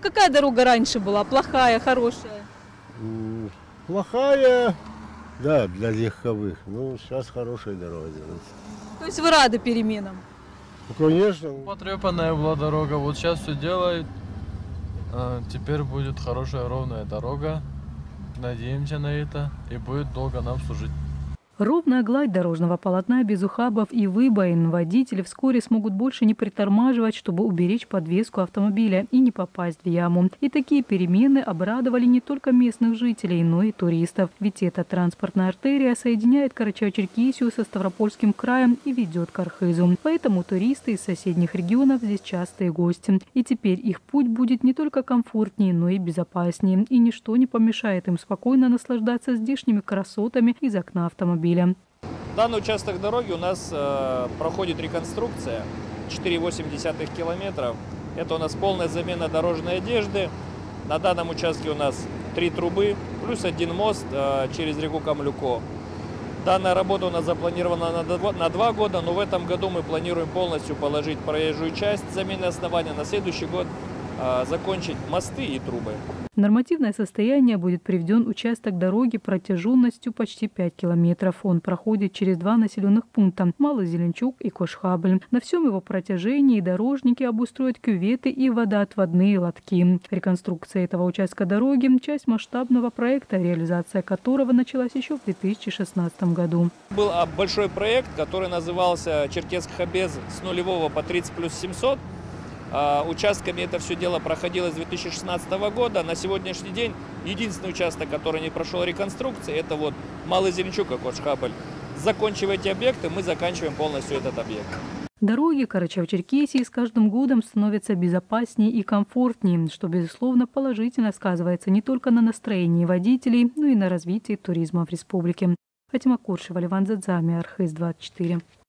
Какая дорога раньше была? Плохая, хорошая? Плохая, да, для легковых. Ну, сейчас хорошая дорога делается. То есть вы рады переменам? Ну, конечно. Потрепанная была дорога, вот сейчас все делают. Теперь будет хорошая ровная дорога. Надеемся на это и будет долго нам служить. Ровная гладь дорожного полотна без ухабов и выбоин. Водители вскоре смогут больше не притормаживать, чтобы уберечь подвеску автомобиля и не попасть в яму. И такие перемены обрадовали не только местных жителей, но и туристов. Ведь эта транспортная артерия соединяет Карачаево-Черкесию со Ставропольским краем и ведет к Архызу. Поэтому туристы из соседних регионов здесь частые гости. И теперь их путь будет не только комфортнее, но и безопаснее. И ничто не помешает им спокойно наслаждаться здешними красотами из окна автомобиля. Данный участок дороги у нас проходит реконструкция 4,8 километров. Это у нас полная замена дорожной одежды. На данном участке у нас 3 трубы плюс 1 мост через реку Камлюко. Данная работа у нас запланирована на 2 года, но в этом году мы планируем полностью положить проезжую часть замены основания. На следующий год закончить мосты и трубы. В нормативное состояние будет приведен участок дороги протяженностью почти 5 километров. Он проходит через 2 населенных пункта – Малый Зеленчук и Кошхабль. На всем его протяжении дорожники обустроят кюветы и водоотводные лотки. Реконструкция этого участка дороги – часть масштабного проекта, реализация которого началась еще в 2016 году. Был большой проект, который назывался Черкесск-Хабез с нулевого по 30+700. Участками это все дело проходило с 2016 года. На сегодняшний день единственный участок, который не прошел реконструкции, это вот Малый Зеленчук и Кошхабль. Закончив эти объекты, мы заканчиваем полностью этот объект. Дороги Карачаево-Черкесии с каждым годом становятся безопаснее и комфортнее, что, безусловно, положительно сказывается не только на настроении водителей, но и на развитии туризма в республике. Фатима Куршева, Ливан Задзами, Архыз 24.